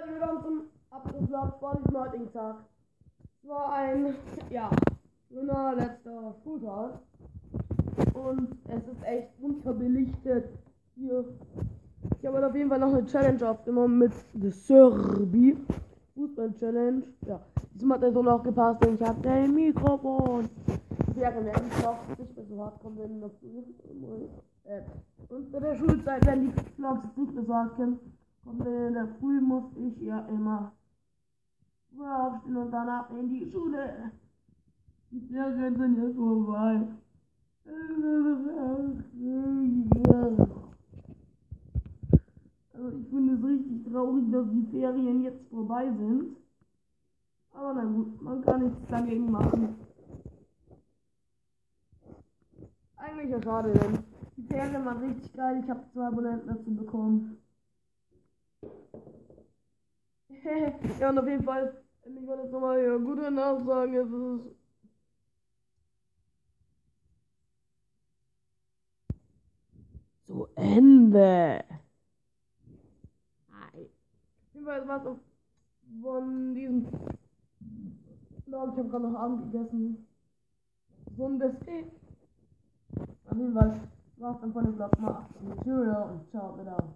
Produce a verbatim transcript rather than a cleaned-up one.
herzlich willkommen zum Abschlussvlog von diesem heutigen Tag. Es war ein, ja, schöner letzter Schultag. Und es ist echt unterbelichtet hier. Ich habe auf jeden Fall noch eine Challenge aufgenommen mit The Serbi. Fußball-Challenge. Ja, diesmal hat er so noch gepasst, denn ich habe kein Mikrofon. Während der Vlogs nicht mehr so hart kommen, wenn das äh, und bei der Schulzeit, wenn die Vlogs nicht mehr so hart kommen, kommen in der Früh muss ich ja immer aufstehen und danach in die Schule. Die Ferien sind jetzt vorbei. Also ich finde es richtig traurig, dass die Ferien jetzt vorbei sind. Aber na gut, man kann nichts dagegen machen. Eigentlich ja schade, denn die Ferien waren richtig geil. Ich habe zwei Abonnenten dazu bekommen. Ja, und auf jeden Fall, ich wollte jetzt nochmal ja, gute Nacht sagen. Es ist zu Ende. Auf jeden Fall war es von diesem Vlog. Ich habe gerade noch Abend gegessen. Wunderschön. Auf jeden Fall war es dann von dem Vlog mal. Cheerio und ciao, wieder.